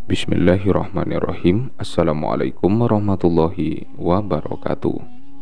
Bismillahirrahmanirrahim. Assalamualaikum warahmatullahi wabarakatuh.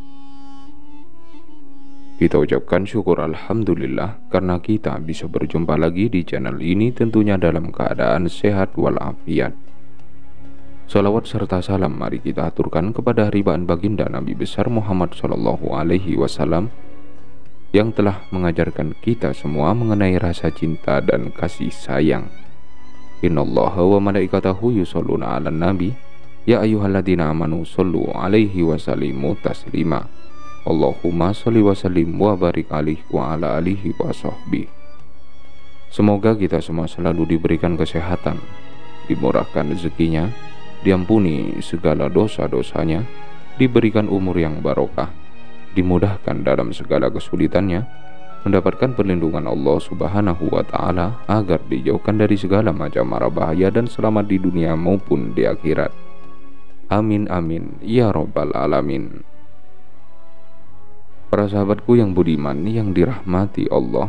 Kita ucapkan syukur Alhamdulillah karena kita bisa berjumpa lagi di channel ini, tentunya dalam keadaan sehat walafiat. Salawat serta salam mari kita aturkan kepada ribaan baginda Nabi besar Muhammad SAW yang telah mengajarkan kita semua mengenai rasa cinta dan kasih sayang. Innallaha wa malaikatahu yusholluna 'alan nabi ya ayyuhalladzina amanu shollu 'alaihi wa sallimu taslima. Allahumma sholli wa sallim wa barik alaihi wa ala alihi wa sahbihi. Semoga kita semua selalu diberikan kesehatan, dimurahkan rezekinya, diampuni segala dosa-dosanya, diberikan umur yang barokah, dimudahkan dalam segala kesulitannya, mendapatkan perlindungan Allah Subhanahu wa Ta'ala agar dijauhkan dari segala macam mara bahaya dan selamat di dunia maupun di akhirat. Amin amin ya robbal alamin. Para sahabatku yang budiman yang dirahmati Allah,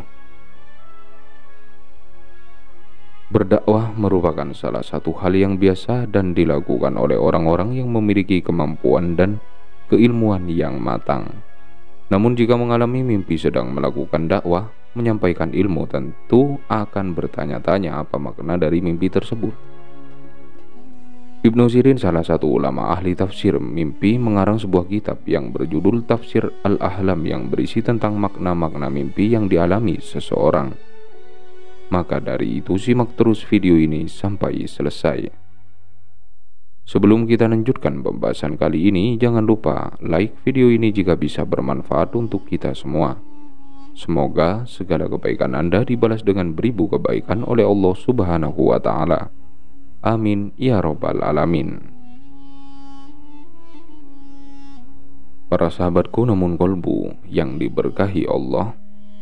berdakwah merupakan salah satu hal yang biasa dan dilakukan oleh orang-orang yang memiliki kemampuan dan keilmuan yang matang. Namun jika mengalami mimpi sedang melakukan dakwah, menyampaikan ilmu, tentu akan bertanya-tanya apa makna dari mimpi tersebut. Ibnu Sirin, salah satu ulama ahli tafsir mimpi, mengarang sebuah kitab yang berjudul Tafsir Al-Ahlam yang berisi tentang makna-makna mimpi yang dialami seseorang. Maka dari itu simak terus video ini sampai selesai. Sebelum kita lanjutkan pembahasan kali ini, jangan lupa like video ini jika bisa bermanfaat untuk kita semua. Semoga segala kebaikan Anda dibalas dengan beribu kebaikan oleh Allah Subhanahu wa Ta'ala. Amin ya robbal alamin. Para sahabatku namun kolbu yang diberkahi Allah,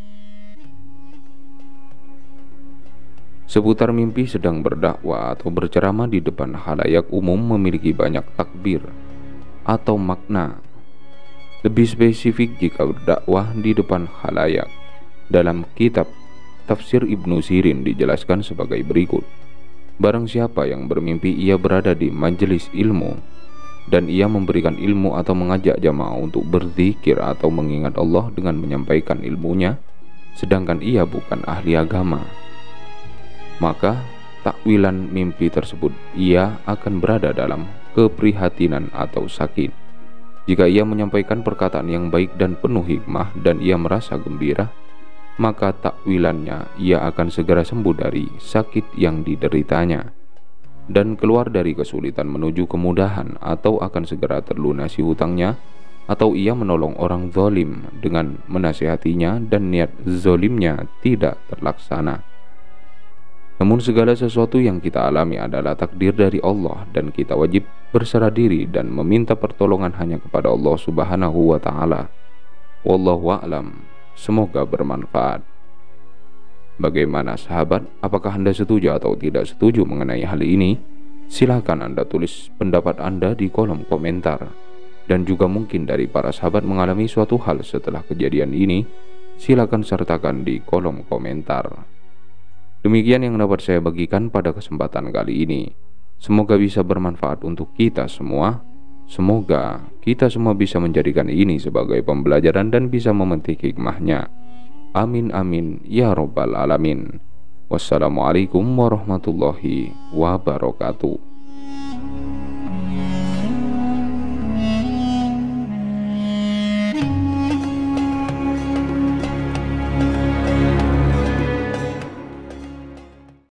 seputar mimpi sedang berdakwah atau berceramah di depan khalayak umum memiliki banyak takbir atau makna. Lebih spesifik jika berdakwah di depan khalayak, dalam kitab Tafsir Ibnu Sirin dijelaskan sebagai berikut. Barang siapa yang bermimpi ia berada di majelis ilmu dan ia memberikan ilmu atau mengajak jamaah untuk berzikir atau mengingat Allah dengan menyampaikan ilmunya, sedangkan ia bukan ahli agama, maka takwilan mimpi tersebut ia akan berada dalam keprihatinan atau sakit. Jika ia menyampaikan perkataan yang baik dan penuh hikmah dan ia merasa gembira, maka takwilannya ia akan segera sembuh dari sakit yang dideritanya dan keluar dari kesulitan menuju kemudahan, atau akan segera terlunasi hutangnya, atau ia menolong orang zalim dengan menasihatinya dan niat zalimnya tidak terlaksana. Namun segala sesuatu yang kita alami adalah takdir dari Allah dan kita wajib berserah diri dan meminta pertolongan hanya kepada Allah Subhanahu wa Ta'ala. Wallahu a'lam. Semoga bermanfaat. Bagaimana sahabat? Apakah Anda setuju atau tidak setuju mengenai hal ini? Silahkan Anda tulis pendapat Anda di kolom komentar. Dan juga mungkin dari para sahabat mengalami suatu hal setelah kejadian ini, silakan sertakan di kolom komentar. Demikian yang dapat saya bagikan pada kesempatan kali ini. Semoga bisa bermanfaat untuk kita semua. Semoga kita semua bisa menjadikan ini sebagai pembelajaran dan bisa memetik hikmahnya. Amin amin ya robbal alamin. Wassalamualaikum warahmatullahi wabarakatuh.